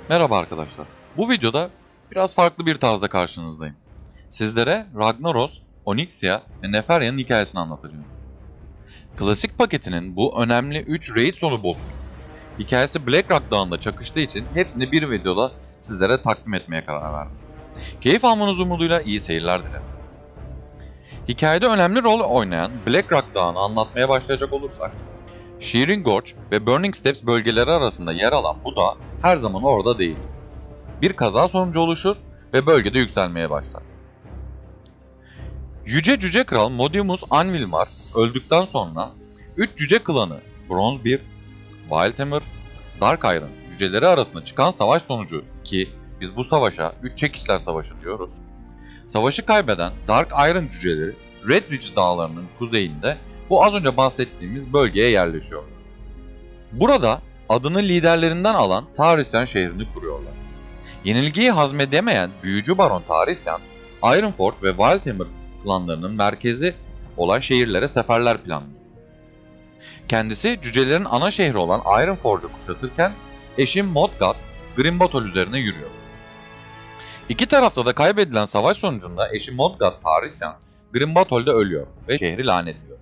Merhaba arkadaşlar. Bu videoda biraz farklı bir tarzda karşınızdayım. Sizlere Ragnaros, Onyxia ve Neferia'nın hikayesini anlatacağım. Klasik paketinin bu önemli 3 raid sonu boss'u hikayesi Blackrock Dağı'nda çakıştığı için hepsini bir videoda sizlere takdim etmeye karar verdim. Keyif almanız umuduyla iyi seyirler dilerim. Hikayede önemli rol oynayan Blackrock Dağı'nı anlatmaya başlayacak olursak, Shearing Gorge ve Burning Steps bölgeleri arasında yer alan bu dağ her zaman orada değil. Bir kaza sonucu oluşur ve bölgede yükselmeye başlar. Yüce Cüce Kral Modimus Anvilmar öldükten sonra 3 cüce klanı Bronzebeard, Wildhammer, Dark Iron cüceleri arasında çıkan savaş sonucu ki biz bu savaşa 3 çekişler savaşı diyoruz. Savaşı kaybeden Dark Iron cüceleri Red Ridge dağlarının kuzeyinde bu az önce bahsettiğimiz bölgeye yerleşiyor. Burada adını liderlerinden alan Tarisyan şehrini kuruyorlar. Yenilgiyi hazmedemeyen büyücü baron Tarisyan, Ironforge ve Wildhammer klanlarının merkezi olan şehirlere seferler planlıyor. Kendisi cücelerin ana şehri olan Ironforge'u kuşatırken eşi Modgard, Grimbatol üzerine yürüyor. İki tarafta da kaybedilen savaş sonucunda eşi Modgard Tarisyan, Grimbatol'de ölüyor ve şehri lanetliyor.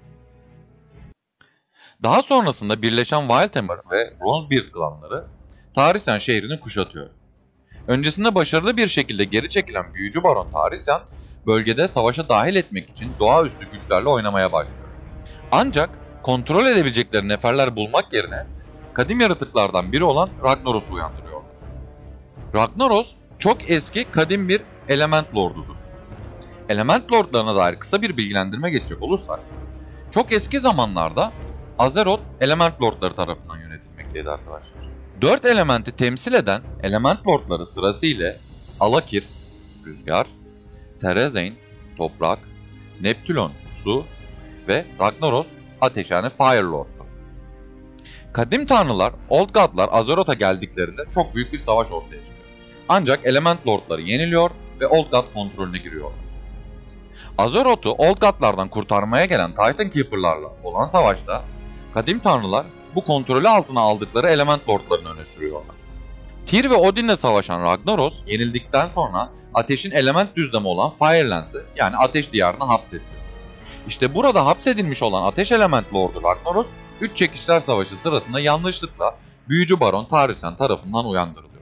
Daha sonrasında birleşen Wildhammer ve Bronzebeard klanları Tarisyan şehrini kuşatıyor. Öncesinde başarılı bir şekilde geri çekilen büyücü baron Tarisyan, bölgede savaşa dahil etmek için doğaüstü güçlerle oynamaya başlıyor. Ancak kontrol edebilecekleri neferler bulmak yerine kadim yaratıklardan biri olan Ragnaros'u uyandırıyor. Ragnaros çok eski kadim bir element lordudur. Element lordlarına dair kısa bir bilgilendirme geçecek olursak, çok eski zamanlarda Azeroth element lordları tarafından yönetilmekteydi arkadaşlar. 4 elementi temsil eden element lordları sırasıyla Alakir, rüzgar, Terezain, toprak, Neptülon, su ve Ragnaros, ateş yani Fire Lord'dur. Kadim tanrılar, Old God'lar Azeroth'a geldiklerinde çok büyük bir savaş ortaya çıkıyor. Ancak element lordları yeniliyor ve Old God kontrolüne giriyorlar. Azeroth'u Old God'lardan kurtarmaya gelen Titan Keeper'larla olan savaşta kadim tanrılar bu kontrolü altına aldıkları element lordlarını öne sürüyorlar. Tyr ve Odin'le savaşan Ragnaros yenildikten sonra ateşin element düzlemi olan Firelands'ı yani ateş diyarına hapsediliyor. İşte burada hapsedilmiş olan ateş element lordu Ragnaros 3 çekişler savaşı sırasında yanlışlıkla büyücü baron Tarisyan tarafından uyandırılıyor.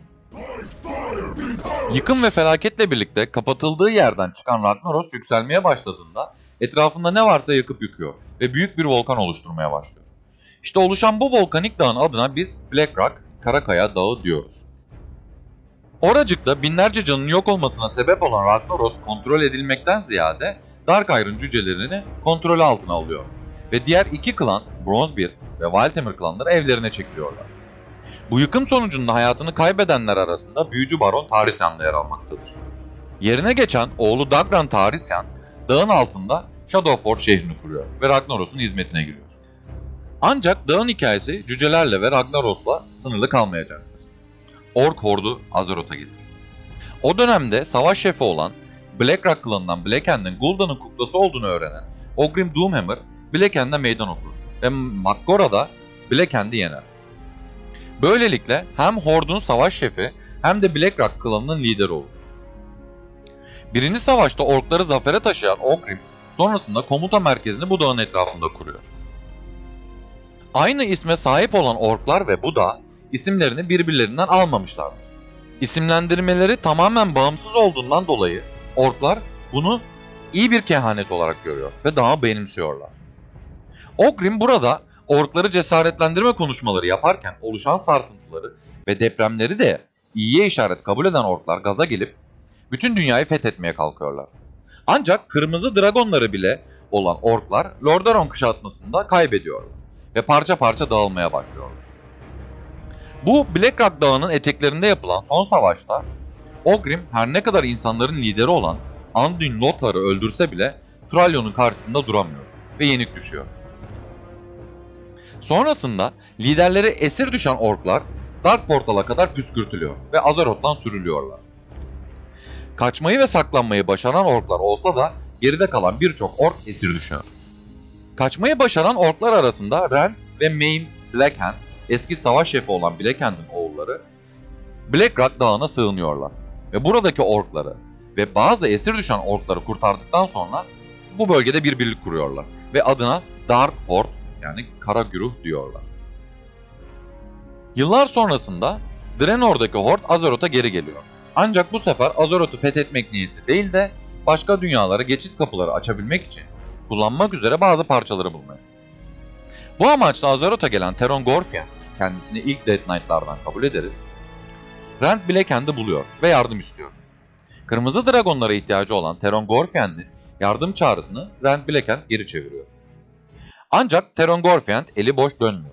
Yıkım ve felaketle birlikte kapatıldığı yerden çıkan Ragnaros yükselmeye başladığında etrafında ne varsa yakıp yıkıyor ve büyük bir volkan oluşturmaya başlıyor. İşte oluşan bu volkanik dağın adına biz Blackrock, Karakaya Dağı diyoruz. Oracıkta binlerce canın yok olmasına sebep olan Ragnaros kontrol edilmekten ziyade Dark Iron cücelerini kontrolü altına alıyor ve diğer iki klan Bronzebeard ve Wildhammer klanları evlerine çekiliyorlar. Bu yıkım sonucunda hayatını kaybedenler arasında büyücü baron Tarisyan da yer almaktadır. Yerine geçen oğlu Dagran Tarisyan dağın altında Shadowforge şehrini kuruyor ve Ragnaros'un hizmetine giriyor. Ancak dağın hikayesi cücelerle ve Ragnaros'la sınırlı kalmayacaktır. Ork hordu Azeroth'a gelir. O dönemde savaş şefi olan Blackrock klanından Blackhand'in Gul'dan'ın kuklası olduğunu öğrenen Ogrim Doomhammer Blackhand'e meydan okur ve Makgora'da Blackhand'i yener. Böylelikle hem hordun savaş şefi hem de Blackrock klanının lideri olur. Birinci savaşta orkları zafere taşıyan Ogrim sonrasında komuta merkezini bu dağın etrafında kuruyor. Aynı isme sahip olan orklar ve bu dağ isimlerini birbirlerinden almamışlardır. İsimlendirmeleri tamamen bağımsız olduğundan dolayı orklar bunu iyi bir kehanet olarak görüyor ve dağı benimsiyorlar. Ogrim burada orkları cesaretlendirme konuşmaları yaparken oluşan sarsıntıları ve depremleri de iyiye işaret kabul eden orklar gaza gelip bütün dünyayı fethetmeye kalkıyorlar. Ancak kırmızı dragonları bile olan orklar Lordaeron kuşatmasında kaybediyorlar ve parça parça dağılmaya başlıyorlar. Bu Blackrock Dağı'nın eteklerinde yapılan son savaşta Ogrim her ne kadar insanların lideri olan Anduin Lothar'ı öldürse bile Thrallion'un karşısında duramıyor ve yenik düşüyor. Sonrasında liderleri esir düşen orklar Dark Portal'a kadar püskürtülüyor ve Azeroth'tan sürülüyorlar. Kaçmayı ve saklanmayı başaran orklar olsa da geride kalan birçok ork esir düşüyor. Kaçmayı başaran orklar arasında Rand ve Mayme Blackhand, eski savaş şefi olan Blackhand'in oğulları Blackrock Dağı'na sığınıyorlar ve buradaki orkları ve bazı esir düşen orkları kurtardıktan sonra bu bölgede bir birlik kuruyorlar ve adına Dark Horde yani Kara Güruh diyorlar. Yıllar sonrasında Draenor'daki Horde Azeroth'a geri geliyor. Ancak bu sefer Azeroth'u fethetmek niyetli değil de başka dünyalara geçit kapıları açabilmek için kullanmak üzere bazı parçaları bulmaya. Bu amaçla Azeroth'a gelen Teron Gorfien, kendisini ilk Death Knight'lardan kabul ederiz, Rand Blackened'i buluyor ve yardım istiyor. Kırmızı Dragonlara ihtiyacı olan Teron Gorfien'in yardım çağrısını Rand Blackend geri çeviriyor. Ancak Teron Gorfiend eli boş dönmüyor.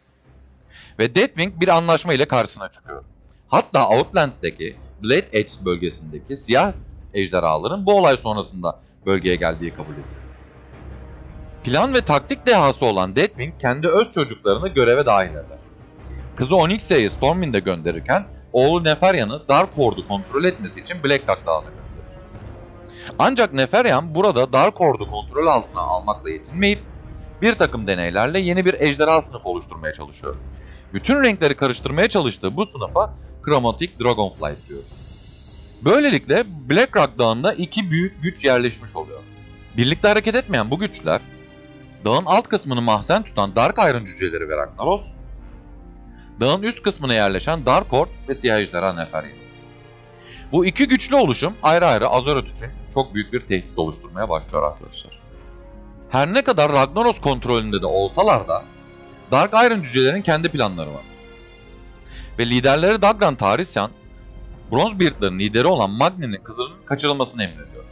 Ve Deathwing bir anlaşma ile karşısına çıkıyor. Hatta Outland'deki Blade Edge bölgesindeki siyah ejderhaların bu olay sonrasında bölgeye geldiği kabul ediliyor. Plan ve taktik dehası olan Deathwing kendi öz çocuklarını göreve dahil eder. Kızı Onyxia'yı Stormwind'e gönderirken oğlu Neferian'ı Dark Horde'u kontrol etmesi için Blackrock Dağı'na gönderir. Ancak Neferian burada Dark Horde'u kontrol altına almakla yetinmeyip bir takım deneylerle yeni bir ejderha sınıfı oluşturmaya çalışıyor. Bütün renkleri karıştırmaya çalıştığı bu sınıfa Chromatic Dragonflight diyor. Böylelikle Blackrock Dağı'nda iki büyük güç yerleşmiş oluyor. Birlikte hareket etmeyen bu güçler, dağın alt kısmını mahzen tutan Dark Iron cüceleri ve Ragnaros, dağın üst kısmına yerleşen Dark Horde ve Siyah Ejderha Neferian. Bu iki güçlü oluşum ayrı ayrı Azeroth için çok büyük bir tehdit oluşturmaya başlıyor arkadaşlar. Her ne kadar Ragnaros kontrolünde de olsalar da Dark Iron cücelerin kendi planları var. Ve liderleri Dagran Tarisyan, Bronzebeard'ların lideri olan Magni'nin kızının kaçırılmasını emrediyor.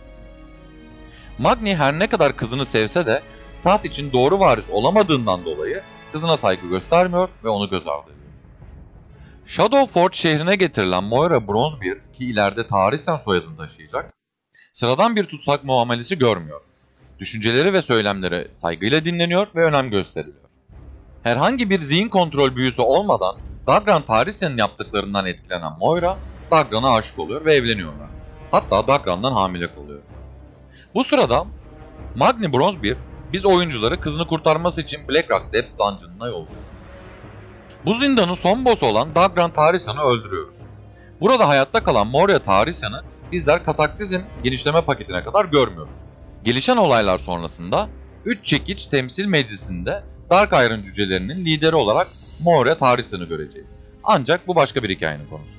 Magni her ne kadar kızını sevse de taht için doğru varis olamadığından dolayı kızına saygı göstermiyor ve onu göz ardı ediyor. Shadowforge şehrine getirilen Moira Bronzebeard ki ileride Tarisyan soyadını taşıyacak, sıradan bir tutsak muamelesi görmüyor. Düşünceleri ve söylemleri saygıyla dinleniyor ve önem gösteriliyor. Herhangi bir zihin kontrol büyüsü olmadan Dagran Tarisyan'ın yaptıklarından etkilenen Moira, Dagran'a aşık oluyor ve evleniyorlar. Hatta Dagran'dan hamile kalıyor. Bu sırada Magni Bronzebeard biz oyuncuları kızını kurtarması için Blackrock Depths Dungeon'ına yolluyor. Bu zindanın son boss'u olan Dagran Tarisyan'ı öldürüyoruz. Burada hayatta kalan Moria Tarisyan'ı bizler Kataklizm genişleme paketine kadar görmüyoruz. Gelişen olaylar sonrasında 3 çekiç temsil meclisinde Dark Iron cücelerinin lideri olarak Moria Tarisyan'ı göreceğiz. Ancak bu başka bir hikayenin konusu.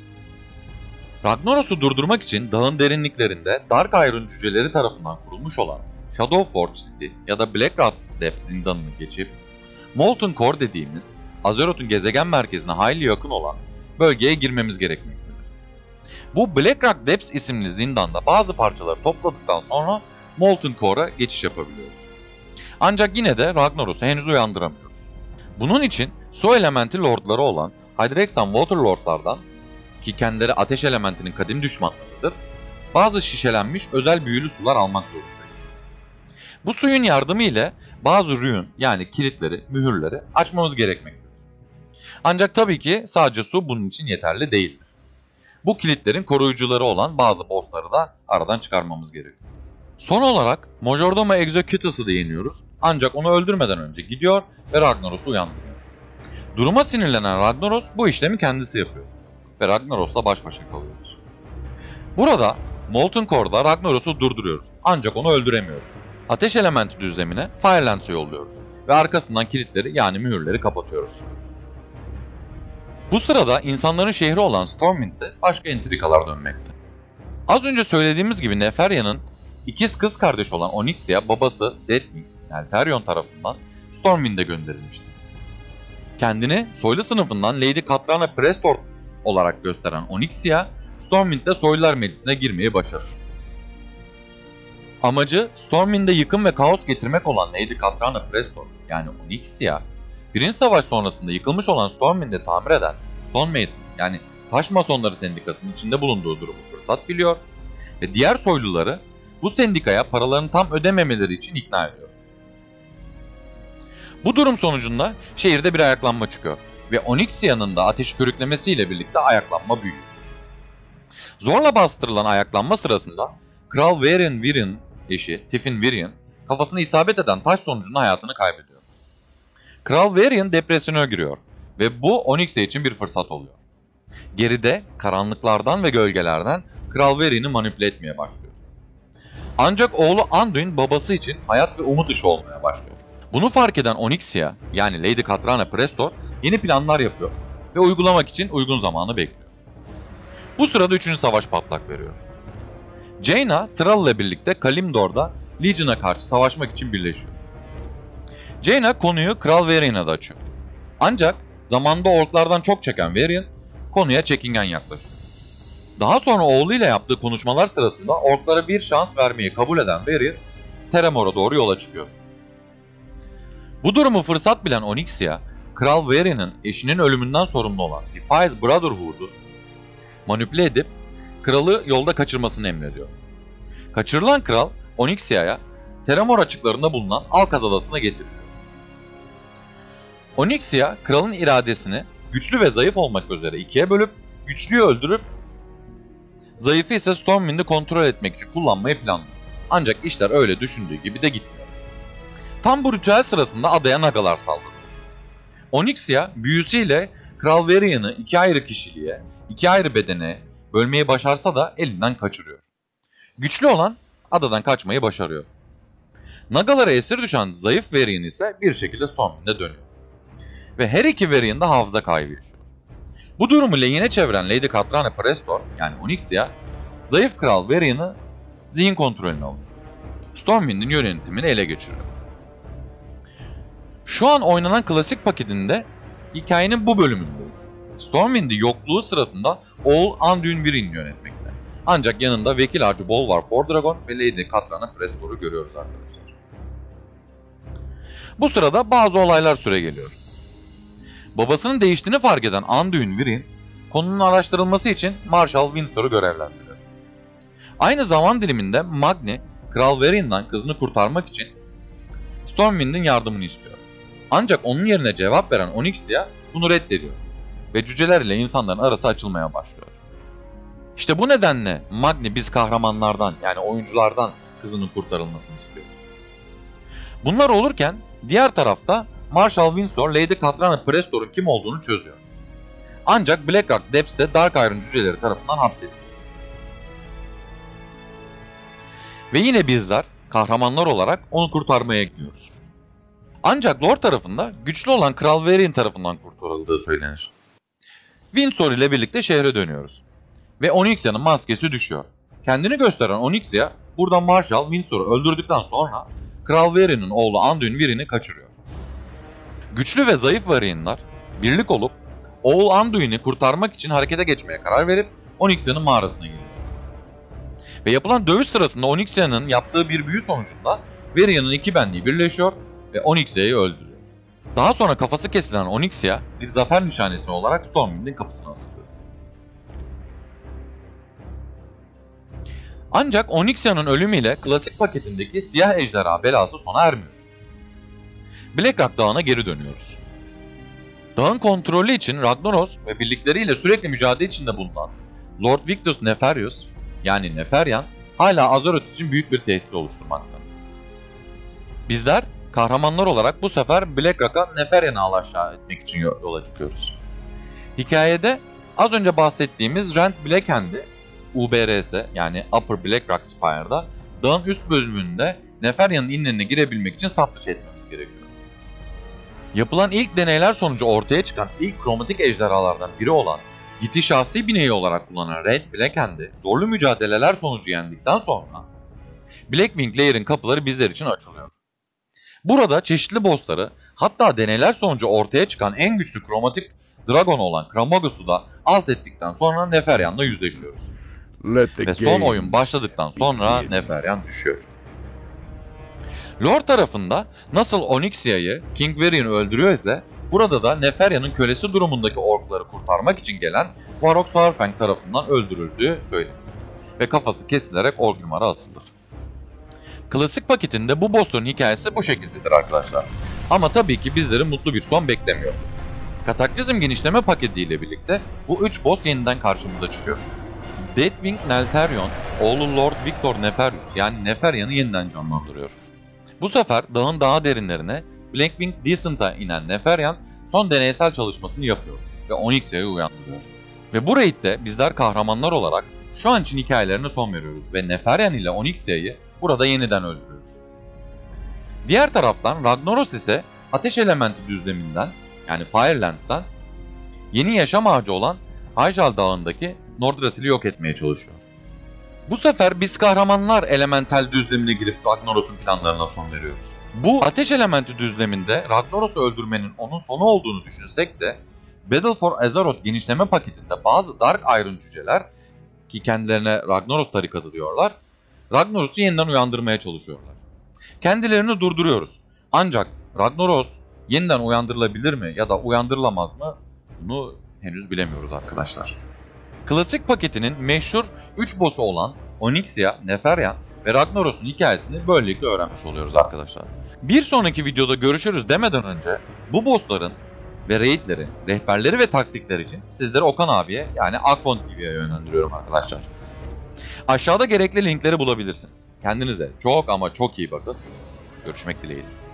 Ragnaros'u durdurmak için dağın derinliklerinde Dark Iron cüceleri tarafından kurulmuş olan Shadowforge City ya da Blackrock Depths zindanını geçip Molten Core dediğimiz Azeroth'un gezegen merkezine hayli yakın olan bölgeye girmemiz gerekmektedir. Bu Blackrock Depths isimli zindanda bazı parçaları topladıktan sonra Molten Core'a geçiş yapabiliyoruz. Ancak yine de Ragnaros'u henüz uyandıramıyoruz. Bunun için su elementi lordları olan Hydrexan Waterlords'lardan ki kendileri ateş elementinin kadim düşmanlarıdır, bazı şişelenmiş özel büyülü sular almak zorundayız. Bu suyun yardımı ile bazı rune yani kilitleri, mühürleri açmamız gerekmektedir. Ancak tabii ki sadece su bunun için yeterli değildir. Bu kilitlerin koruyucuları olan bazı bossları da aradan çıkarmamız gerekiyor. Son olarak Majordomo Executus'u değiniyoruz ancak onu öldürmeden önce gidiyor ve Ragnaros'u uyandırıyor. Duruma sinirlenen Ragnaros bu işlemi kendisi yapıyor ve Ragnaros'la baş başa kalıyoruz. Burada Molten Core'da Ragnaros'u durduruyoruz ancak onu öldüremiyoruz. Ateş elementi düzlemine Firelands'ı yolluyoruz ve arkasından kilitleri yani mühürleri kapatıyoruz. Bu sırada insanların şehri olan Stormwind'de başka entrikalar dönmekte. Az önce söylediğimiz gibi Neferian'ın ikiz kız kardeş olan Onyxia babası Deathwing, Neltharion tarafından Stormwind'e gönderilmişti. Kendini soylu sınıfından Lady Katrana Prestor olarak gösteren Onyxia, Stormwind'de Soylular Meclisi'ne girmeyi başarır. Amacı Stormwind'e yıkım ve kaos getirmek olan Lady Katrana Prestor yani Onyxia, Birinci Savaş sonrasında yıkılmış olan Stormwind'i tamir eden Stonemason yani Taş Masonları Sendikası'nın içinde bulunduğu durumu fırsat biliyor ve diğer soyluları bu sendikaya paralarını tam ödememeleri için ikna ediyor. Bu durum sonucunda şehirde bir ayaklanma çıkıyor ve Onyxia'nın da ateşi körüklemesiyle birlikte ayaklanma büyüyor. Zorla bastırılan ayaklanma sırasında Kral Varian Viren eşi Tiffin Varian kafasına isabet eden taş sonucunda hayatını kaybediyor. Kral Varian depresyona giriyor ve bu Onyxia için bir fırsat oluyor. Geride karanlıklardan ve gölgelerden Kral Varian'ı manipüle etmeye başlıyor. Ancak oğlu Anduin babası için hayat ve umut ışığı olmaya başlıyor. Bunu fark eden Onyxia yani Lady Katrana Prestor yeni planlar yapıyor ve uygulamak için uygun zamanı bekliyor. Bu sırada 3. savaş patlak veriyor. Jaina, Thrall ile birlikte Kalimdor'da Legion'a karşı savaşmak için birleşiyor. Jaina konuyu Kral Varian'a da açıyor. Ancak zamanda orklardan çok çeken Varian konuya çekingen yaklaşıyor. Daha sonra oğluyla yaptığı konuşmalar sırasında orklara bir şans vermeyi kabul eden Varian, Teremor'a doğru yola çıkıyor. Bu durumu fırsat bilen Onyxia, Kral Varian'ın eşinin ölümünden sorumlu olan Defiance Brotherhood'u manipüle edip kralı yolda kaçırmasını emrediyor. Kaçırılan kral Onyxia'ya Teremor açıklarında bulunan Alkaz Adası'na getiriliyor. Onyxia kralın iradesini güçlü ve zayıf olmak üzere ikiye bölüp güçlüyü öldürüp zayıfı ise Stormwind'i kontrol etmek için kullanmayı planlıyor. Ancak işler öyle düşündüğü gibi de gitmiyor. Tam bu ritüel sırasında adaya Nagalar saldırıyor. Onyxia büyüsüyle Kral Varian'ı iki ayrı kişiliğe, iki ayrı bedene bölmeyi başarsa da elinden kaçırıyor. Güçlü olan adadan kaçmayı başarıyor. Nagalara esir düşen zayıf Varian ise bir şekilde Stormwind'e dönüyor. Ve her iki Varian da hafıza kaybı yaşıyor. Bu durumu lehine çeviren Lady Katrana Prestor yani Onyxia, zayıf Kral Varian'ı zihin kontrolüne alıyor. Stormwind'in yönetimini ele geçiriyor. Şu an oynanan klasik paketinde hikayenin bu bölümündeyiz. Stormwind'i yokluğu sırasında oğul Anduin Wrynn yönetmekte. Ancak yanında vekil harcı Bolvar Fordragon ve Lady Katrana Prestor'u görüyoruz arkadaşlar. Bu sırada bazı olaylar süre geliyor. Babasının değiştiğini fark eden Anduin Wrynn, konunun araştırılması için Marshal Windsor'u görevlendiriyor. Aynı zaman diliminde Magni, Kral Varian'dan kızını kurtarmak için Stormwind'in yardımını istiyor. Ancak onun yerine cevap veren Onyxia bunu reddediyor ve cüceler ile insanların arası açılmaya başlıyor. İşte bu nedenle Magni biz kahramanlardan yani oyunculardan kızının kurtarılmasını istiyor. Bunlar olurken diğer tarafta Marshal Windsor Lady Katrana Prestor'un kim olduğunu çözüyor. Ancak Blackrock Depths'te Dark Iron cüceleri tarafından hapsediliyor. Ve yine bizler kahramanlar olarak onu kurtarmaya gidiyoruz. Ancak lore tarafında güçlü olan Kral Varian tarafından kurtarıldığı söylenir. Windsor ile birlikte şehre dönüyoruz. Ve Onyxia'nın maskesi düşüyor. Kendini gösteren Onyxia buradan Marshal Windsor'u öldürdükten sonra Kral Varian'ın oğlu Anduin Wrynn'i kaçırıyor. Güçlü ve zayıf Varian'lar birlik olup oğul Anduin'i kurtarmak için harekete geçmeye karar verip Onyxia'nın mağarasına geliyor. Ve yapılan dövüş sırasında Onyxia'nın yaptığı bir büyü sonucunda Varian'ın iki benliği birleşiyor ve Onyxia'yı öldürüyor. Daha sonra kafası kesilen Onyxia bir zafer nişanesi olarak Stormwind'in kapısına asılıyor. Ancak Onyxia'nın ölümüyle klasik paketindeki siyah ejderha belası sona ermiyor. Blackrock Dağı'na geri dönüyoruz. Dağın kontrolü için Ragnaros ve birlikleriyle sürekli mücadele içinde bulunan Lord Victus Nefarius yani Neferyan hala Azeroth için büyük bir tehdit oluşturmakta. Bizler kahramanlar olarak bu sefer Blackrock'a Neferyan'ı alaşağı etmek için yola çıkıyoruz. Hikayede az önce bahsettiğimiz Rand Blackhand'i UBRS yani Upper Blackrock Spire'da dağın üst bölümünde Neferyan'ın inlerine girebilmek için saf dışı etmemiz gerekiyor. Yapılan ilk deneyler sonucu ortaya çıkan ilk kromatik ejderhalardan biri olan Gith'i şahsi bineği olarak kullanan Rand Blackhand'i zorlu mücadeleler sonucu yendikten sonra Blackwing Lair'in kapıları bizler için açılıyor. Burada çeşitli bossları hatta deneyler sonucu ortaya çıkan en güçlü kromatik dragon olan Kramagus'u da alt ettikten sonra Neferyan'la yüzleşiyoruz. Ve son oyun başladıktan sonra Neferyan düşüyor. Lore tarafında nasıl Onyxia'yı King Varian öldürüyor ise burada da Neferyan'ın kölesi durumundaki orkları kurtarmak için gelen Varrock Saurfang tarafından öldürüldüğü söylenir. Ve kafası kesilerek Orgrimmar'a asılır. Klasik paketinde bu boss'un hikayesi bu şekildedir arkadaşlar. Ama tabii ki bizleri mutlu bir son beklemiyor. Kataklizm genişleme paketiyle birlikte bu 3 boss yeniden karşımıza çıkıyor. Deathwing Neltharion, oğlu Lord Victor Nefarius yani Neferyan'ı yeniden canlandırıyor. Bu sefer dağın daha derinlerine Blackwing Descent'a inen Neferyan son deneysel çalışmasını yapıyor ve Onyxia'yı uyandırıyor. Ve bu raid'de bizler kahramanlar olarak şu an için hikayelerine son veriyoruz ve Neferian ile Onyxia'yı burada yeniden öldürüyoruz. Diğer taraftan Ragnaros ise ateş elementi düzleminden yani Firelands'tan yeni yaşam ağacı olan Hyjal Dağı'ndaki Nordrassil'i yok etmeye çalışıyor. Bu sefer biz kahramanlar elemental düzlemine girip Ragnaros' planlarına son veriyoruz. Bu ateş elementi düzleminde Ragnaros öldürmenin onun sonu olduğunu düşünsek de Battle for Azeroth genişleme paketinde bazı Dark Iron cüceler ki kendilerine Ragnaros tarikatı diyorlar, Ragnaros'u yeniden uyandırmaya çalışıyorlar. Kendilerini durduruyoruz. Ancak Ragnaros yeniden uyandırılabilir mi ya da uyandırılamaz mı? Bunu henüz bilemiyoruz arkadaşlar. Klasik paketinin meşhur 3 boss'u olan Onyxia, Neferian ve Ragnaros'un hikayesini böylelikle öğrenmiş oluyoruz arkadaşlar. Bir sonraki videoda görüşürüz demeden önce bu boss'ların ve raid'lerin, rehberleri ve taktikler için sizleri Okan abiye yani Akfon TV'ye yönlendiriyorum arkadaşlar. Aşağıda gerekli linkleri bulabilirsiniz. Kendinize çok ama çok iyi bakın. Görüşmek dileğiyle.